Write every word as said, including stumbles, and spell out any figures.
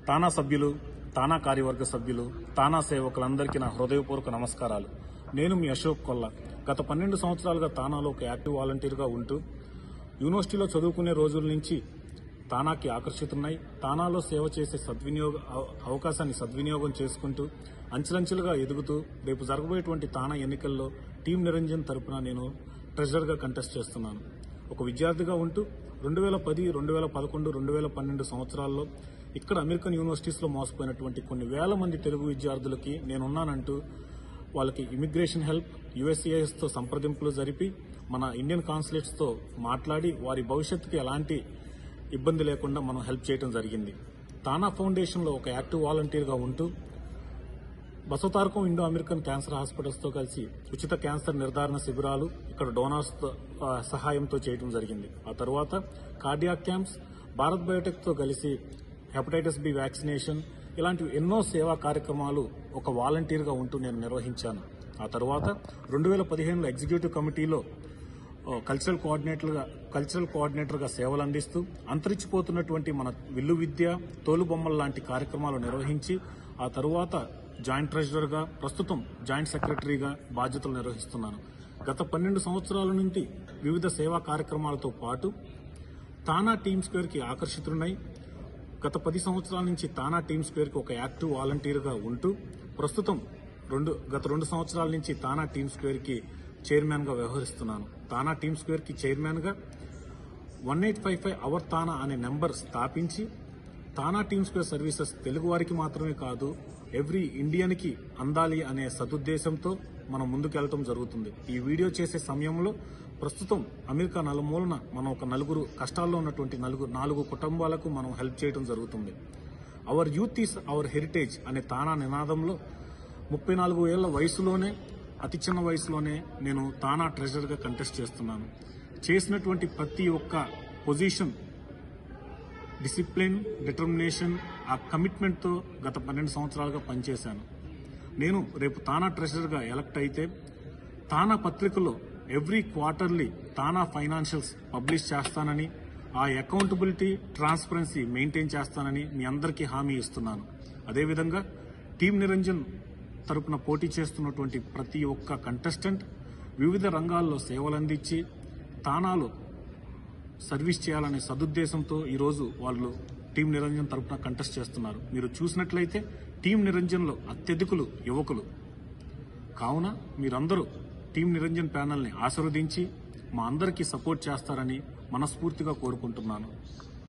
తానా సభ్యులు, తానా కార్యవర్గ సభ్యులు, తానా సేవకులందరికీ నా హృదయపూర్వక నమస్కారాలు. నేను మీ అశోక్ కొల్ల. గత పన్నెండు సంవత్సరాలుగా తానాలో ఒక యాక్టివ్ వాలంటీర్గా ఉంటూ యూనివర్సిటీలో చదువుకునే రోజుల నుంచి తానాకి ఆకర్షితున్నాయి. తానాలో సేవ చేసే సద్వినియోగ అవకాశాన్ని సద్వినియోగం చేసుకుంటూ అంచెలంచెలుగా ఎదుగుతూ రేపు జరగబోయేటువంటి తానా ఎన్నికల్లో టీం నిరంజన్ తరపున నేను ట్రెజరర్గా కంటెస్ట్ చేస్తున్నాను. ఒక విద్యార్థిగా ఉంటూ రెండు వేల పది రెండు వేల పదకొండు రెండు వేల పన్నెండు సంవత్సరాల్లో ఇక్కడ అమెరికన్ యూనివర్సిటీస్లో మోసపోయినటువంటి కొన్ని వేల మంది తెలుగు విద్యార్థులకి నేనున్నానంటూ వాళ్ళకి ఇమిగ్రేషన్ హెల్ప్, యుఎస్సిఐఎస్తో సంప్రదింపులు జరిపి మన ఇండియన్ కాన్సులేట్స్తో మాట్లాడి వారి భవిష్యత్తుకి ఎలాంటి ఇబ్బంది లేకుండా మనం హెల్ప్ చేయడం జరిగింది. తానా ఫౌండేషన్లో ఒక యాక్టివ్ వాలంటీర్గా ఉంటూ బసవతారకం ఇండో అమెరికన్ క్యాన్సర్ హాస్పిటల్స్తో కలిసి ఉచిత క్యాన్సర్ నిర్ధారణ శిబిరాలు ఇక్కడ డోనార్స్ సహాయంతో చేయడం జరిగింది. ఆ తర్వాత కార్డియాక్ క్యాంప్స్, భారత్ బయోటెక్తో కలిసి హెపటైటిస్ బి వ్యాక్సినేషన్, ఇలాంటి ఎన్నో సేవా కార్యక్రమాలు ఒక వాలంటీర్గా ఉంటూ నేను నిర్వహించాను. ఆ తర్వాత రెండు వేల పదిహేనులో ఎగ్జిక్యూటివ్ కమిటీలో కల్చరల్ కోఆర్డినేటర్గా కల్చరల్ కోఆర్డినేటర్గా సేవలు అందిస్తూ అంతరించిపోతున్నటువంటి మన విల్లు విద్య, తోలుబొమ్మల లాంటి కార్యక్రమాలు నిర్వహించి ఆ తరువాత జాయింట్ ట్రెజరర్గా, ప్రస్తుతం జాయింట్ సెక్రటరీగా బాధ్యతలు నిర్వహిస్తున్నాను. గత పన్నెండు సంవత్సరాల నుండి వివిధ సేవా కార్యక్రమాలతో పాటు తానా టీమ్ స్క్వేర్కి ఆకర్షితున్నై గత పది సంవత్సరాల నుంచి తానా టీమ్ స్క్వేర్కి ఒక యాక్టివ్ వాలంటీర్గా ఉంటూ ప్రస్తుతం రెండు గత రెండు సంవత్సరాల నుంచి తానా టీమ్ స్క్వేర్కి చైర్మన్గా వ్యవహరిస్తున్నాను. తానా టీమ్ స్క్వేర్కి చైర్మన్గా one eight five five our TANA అనే నెంబర్ స్థాపించి TANA team square services Telugu వారికి మాత్రమే కాదు ఎవ్రీ ఇండియన్కి అందాలి అనే సదుద్దేశంతో మనం ముందుకెళ్లడం జరుగుతుంది. ఈ వీడియో చేసే సమయంలో ప్రస్తుతం అమెరికా నలుమూలన మనం ఒక నలుగురు కష్టాల్లో ఉన్నటువంటి నలుగురు నాలుగు కుటుంబాలకు మనం హెల్ప్ చేయడం జరుగుతుంది. Our youth is our heritage అనే తానా నినాదంలో ముప్పై నాలుగు ఏళ్ల వయసులోనే అతి చిన్న వయసులోనే నేను తానా ట్రెజరర్గా కంటెస్ట్ చేస్తున్నాను. చేసినటువంటి ప్రతి ఒక్క పొజిషన్ డిసిప్లిన్, డిటర్మినేషన్, ఆ కమిట్మెంట్తో గత పన్నెండు సంవత్సరాలుగా పనిచేశాను. నేను రేపు తానా ట్రెజరర్గా ఎలక్ట్ అయితే తానా పత్రికలో every quarterly TANA financials publish చేస్తానని, ఆ అకౌంటబిలిటీ, ట్రాన్స్పరెన్సీ మెయింటైన్ చేస్తానని మీ అందరికీ హామీ ఇస్తున్నాను. అదేవిధంగా టీం నిరంజన్ తరపున పోటీ చేస్తున్నటువంటి ప్రతి ఒక్క కంటెస్టెంట్ వివిధ రంగాల్లో సేవలందించి తానాలో సర్వీస్ చేయాలనే సదుద్దేశంతో ఈరోజు వాళ్ళు టీం నిరంజన్ తరపున కంటెస్ట్ చేస్తున్నారు. మీరు చూసినట్లయితే టీం నిరంజన్లో అత్యధికులు యువకులు. కావున మీరందరూ టీం నిరంజన్ ప్యానల్ని ఆశీర్వదించి మా అందరికీ సపోర్ట్ చేస్తారని మనస్ఫూర్తిగా కోరుకుంటున్నాను.